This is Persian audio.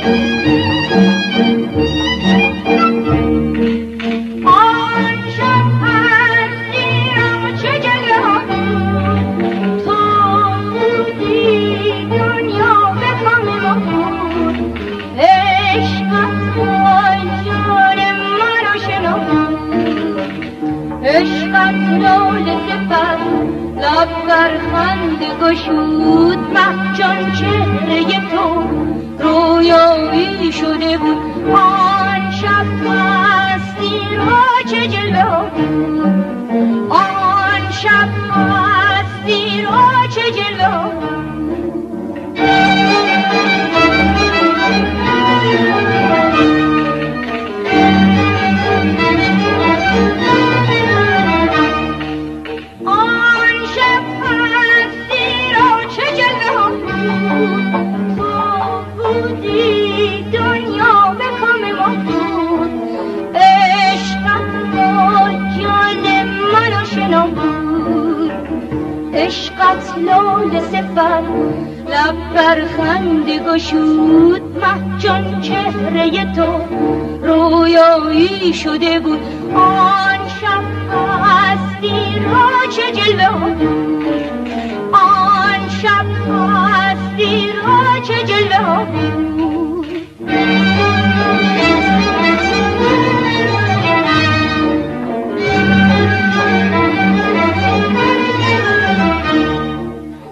عشقت لاله سپر لب بر خنده گشود مه جان چهره تو رویایی شده بود آن شب مستی را چه جلوه آن شب مستی را چه جلوه عشقت لاله سفر لب بر خنده گشود مه جان چهره تو رویایی شده بود آن شب هستی را چه جلوه آن شب هستی را چه جلوه